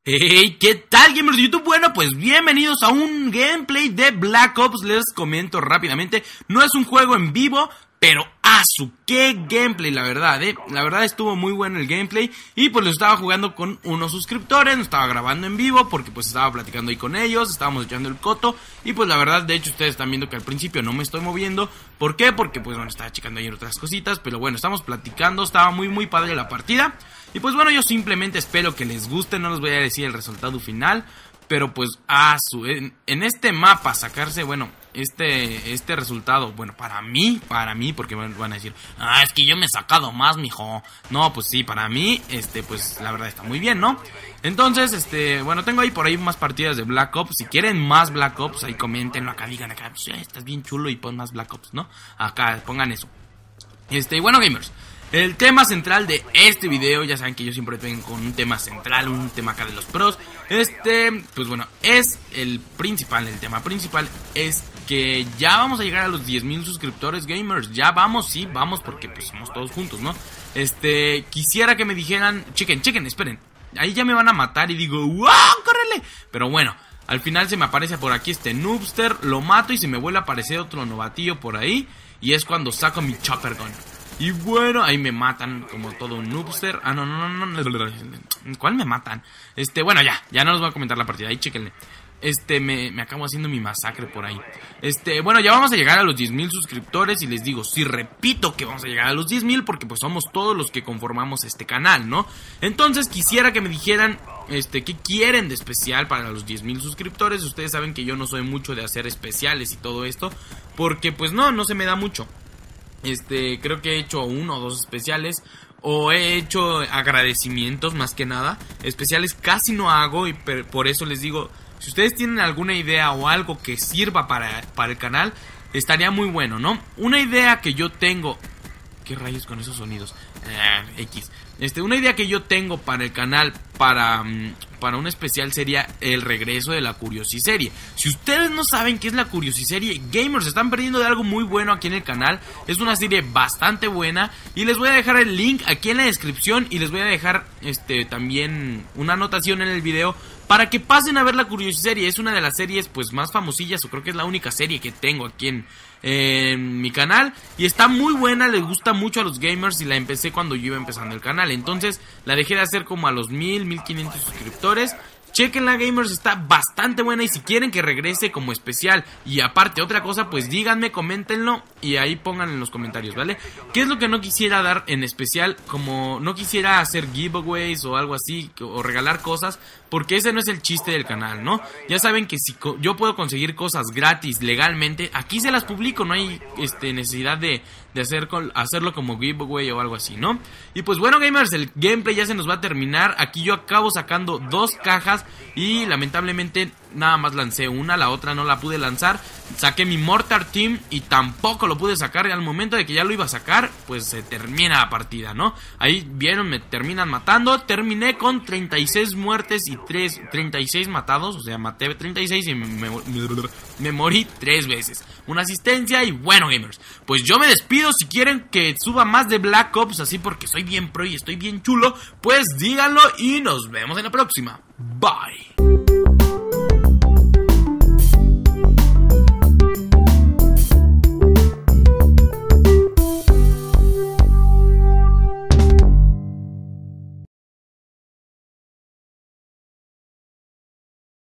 Hey, ¿qué tal, gamers de YouTube? Bueno, pues bienvenidos a un gameplay de Black Ops. Les comento rápidamente, no es un juego en vivo, pero qué gameplay, la verdad, la verdad estuvo muy bueno el gameplay. Y pues lo estaba jugando con unos suscriptores, no estaba grabando en vivo porque pues estaba platicando ahí con ellos, estábamos echando el coto. Y pues la verdad, de hecho ustedes están viendo que al principio no me estoy moviendo. ¿Por qué? Porque pues bueno, estaba checando ahí otras cositas. Pero bueno, estamos platicando, estaba muy padre la partida. Y pues bueno, yo simplemente espero que les guste, no les voy a decir el resultado final. Pero pues en este mapa sacarse, bueno, este resultado, bueno, para mí, porque van a decir, es que yo me he sacado más, mijo. No, pues sí, para mí, pues la verdad está muy bien, ¿no? Entonces, bueno, tengo ahí por ahí más partidas de Black Ops. Si quieren más Black Ops, ahí coméntenlo acá, digan acá, pues, estás bien chulo y pon más Black Ops, ¿no? Acá, pongan eso. Bueno, gamers, el tema central de este video, ya saben que yo siempre vengo con un tema central, un tema acá de los pros. Pues bueno, es el tema principal es que ya vamos a llegar a los 10,000 suscriptores, gamers. Ya vamos, sí, vamos, porque pues somos todos juntos, ¿no? Quisiera que me dijeran, chequen, esperen. Ahí ya me van a matar y digo, ¡wow! ¡Córrele! Pero bueno, al final se me aparece por aquí Noobster, lo mato y se me vuelve a aparecer otro novatillo por ahí. Y es cuando saco mi Chopper Gun. Y bueno, ahí me matan como todo un noobster. No. ¿Cuál me matan? Bueno, ya no les voy a comentar la partida. Ahí chéquenle. Me acabo haciendo mi masacre por ahí. Bueno, ya vamos a llegar a los 10,000 suscriptores. Y les digo, sí, repito que vamos a llegar a los 10,000 porque pues somos todos los que conformamos este canal, ¿no? Entonces quisiera que me dijeran qué quieren de especial para los 10,000 suscriptores. Ustedes saben que yo no soy mucho de hacer especiales y todo esto, porque pues no se me da mucho. Creo que he hecho 1 o 2 especiales, o he hecho agradecimientos más que nada. Especiales casi no hago y por eso les digo, si ustedes tienen alguna idea o algo que sirva para el canal, estaría muy bueno, ¿no? Una idea que yo tengo... ¿Qué rayos con esos sonidos? X. Una idea que yo tengo para el canal, para un especial, sería el regreso de la Curiosiserie. Si ustedes no saben qué es la Curiosiserie, gamers, se están perdiendo de algo muy bueno aquí en el canal. Es una serie bastante buena y les voy a dejar el link aquí en la descripción. Y les voy a dejar también una anotación en el video para que pasen a ver la Curiosiserie. Es una de las series pues más famosillas, o creo que es la única serie que tengo aquí en mi canal, y está muy buena, le gusta mucho a los gamers, y la empecé cuando yo iba empezando el canal. Entonces la dejé de hacer como a los 1500 suscriptores. Chequenla, gamers, está bastante buena. Y si quieren que regrese como especial y aparte otra cosa, pues díganme, coméntenlo y ahí pongan en los comentarios, ¿vale? ¿Qué es lo que no quisiera dar en especial? Como no quisiera hacer giveaways o algo así, o regalar cosas, porque ese no es el chiste del canal, ¿no? Ya saben que si yo puedo conseguir cosas gratis legalmente, aquí se las publico. No hay necesidad de hacerlo como giveaway o algo así, ¿no? Y pues bueno, gamers, el gameplay ya se nos va a terminar. Aquí yo acabo sacando 2 cajas y lamentablemente nada más lancé una, la otra no la pude lanzar. Saqué mi Mortar Team y tampoco lo pude sacar. Y al momento de que ya lo iba a sacar, pues se termina la partida, ¿no? Ahí vieron, me terminan matando. Terminé con 36 muertes y 36 matados. O sea, maté 36 y me morí 3 veces. Una asistencia. Y bueno, gamers, pues yo me despido. Si quieren que suba más de Black Ops, así porque soy bien pro y estoy bien chulo, pues díganlo y nos vemos en la próxima. Bye.